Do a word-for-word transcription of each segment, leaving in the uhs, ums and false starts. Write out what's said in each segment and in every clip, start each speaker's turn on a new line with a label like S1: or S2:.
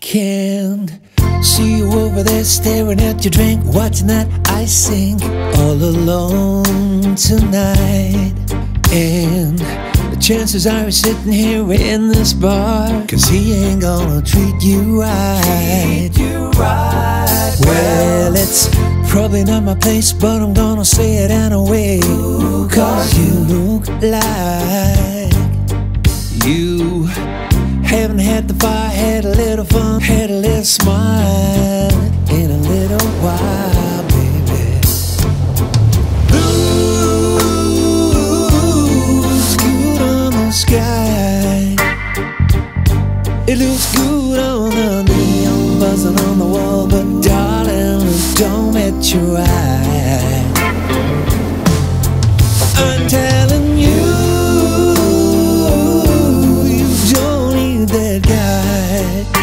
S1: can't see you over there staring at your drink, watching that ice sink all alone tonight. And the chances are he's sitting here in this bar, 'cause he ain't gonna treat you right. Treat you right. Well, it's probably not my place, but I'm gonna say it anyway. 'Cause you look like you haven't had the fire, had a little fun, had a little smile in a little while, baby. Ooh, it's good on the sky. It looks good on the neon buzzing on the wall, but darling, don't met your eye. I'm telling you, you don't need that guy.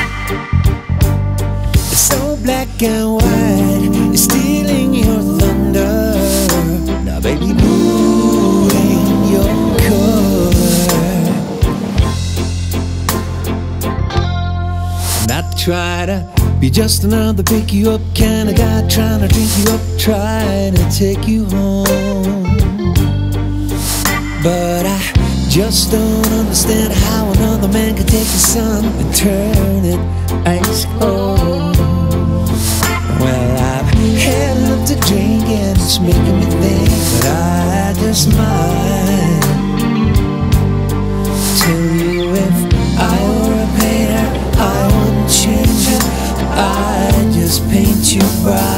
S1: It's so black and white, it's stealing your thunder. Now baby, blue ain't your color. Not try to be just another pick you up kind of guy, trying to drink you up, trying to take you home. But I just don't understand how another man could take the sun and turn it ice cold. Well, I've had enough to drink and it's making me think that I just might tell you, if I were a painter, I wouldn't change it, I'd just paint you bright.